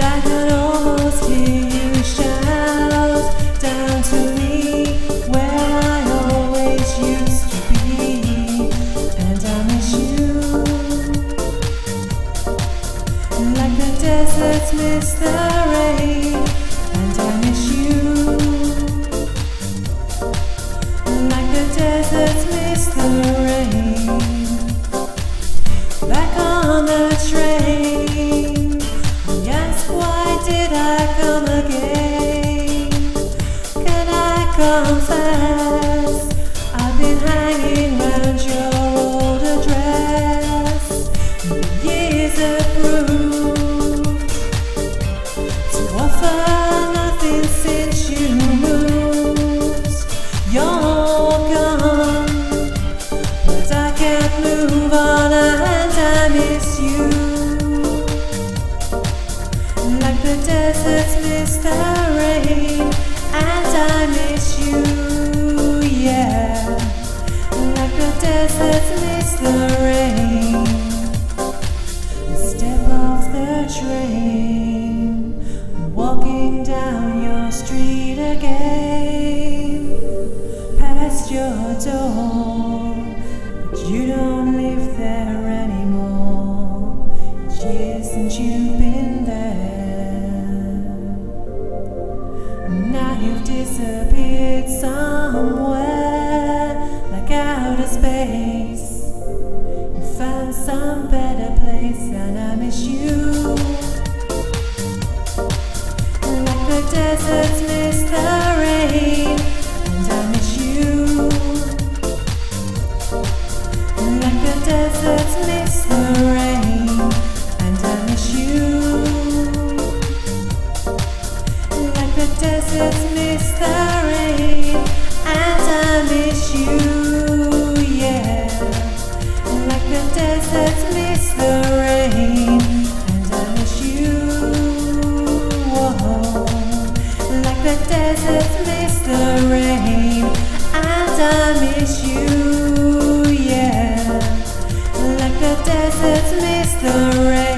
I could almost hear you shout down to me where I always used to be, and I miss you like the deserts miss the rain, and I miss you like the deserts miss the rain. Back on the train, I ask why did I come again? Can I confess I've been hanging round your old address? The years have proved to offer nothing since you moved. You're gone, but I can't move on, and I miss you like the deserts miss the rain, and I miss you, yeah, like the deserts miss the rain. Step off the train, I'm walking down your street again, past your door, but you don't live there anymore. It's years since you've been there. Now you've disappeared somewhere, like outer space. You found some better place, and I miss you like the deserts miss the rain, and I miss you like the deserts miss the rain, and I miss you like the deserts miss the rain, and I miss you, yeah, like the deserts miss the rain, and I miss you, whoa, like the deserts miss the rain, and I miss you, yeah, like the deserts miss the rain.